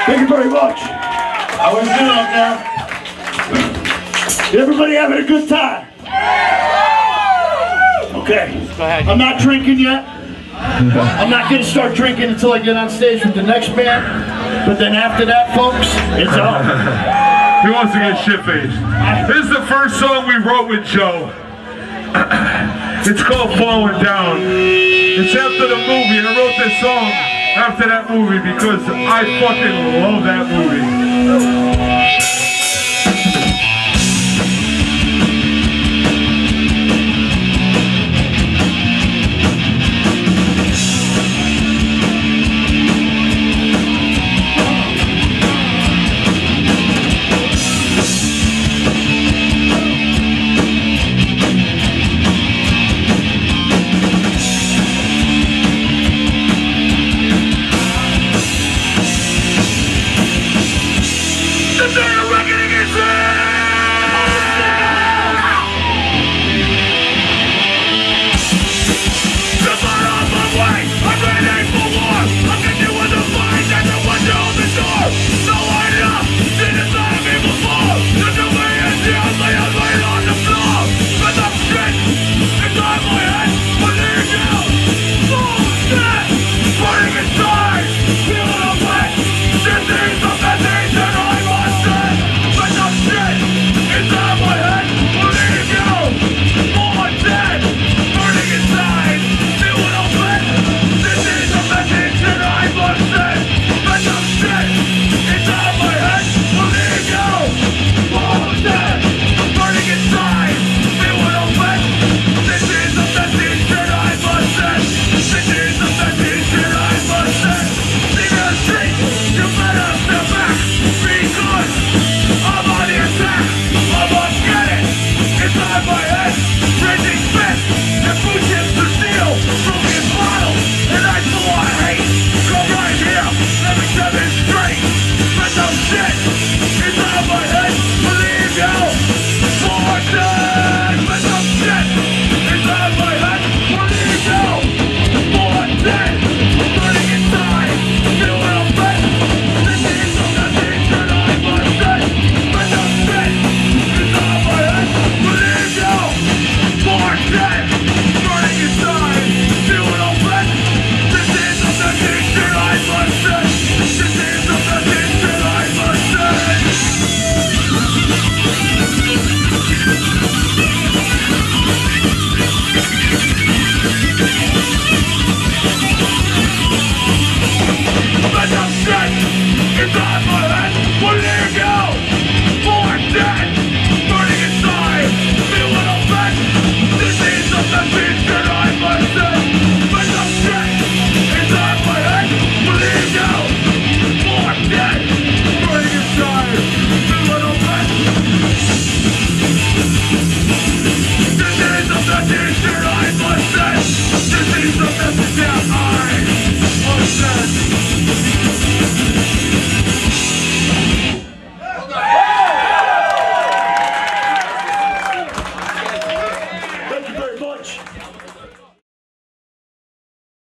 Thank you very much. How are you doing up there? Everybody having a good time? Okay. Go ahead. I'm not drinking yet. I'm not going to start drinking until I get on stage with the next band. But then after that, folks, it's on. He wants to get shit-faced. This is the first song we wrote with Joe. It's called Falling Down. It's after the movie. I wrote this song after that movie because I fucking love that movie.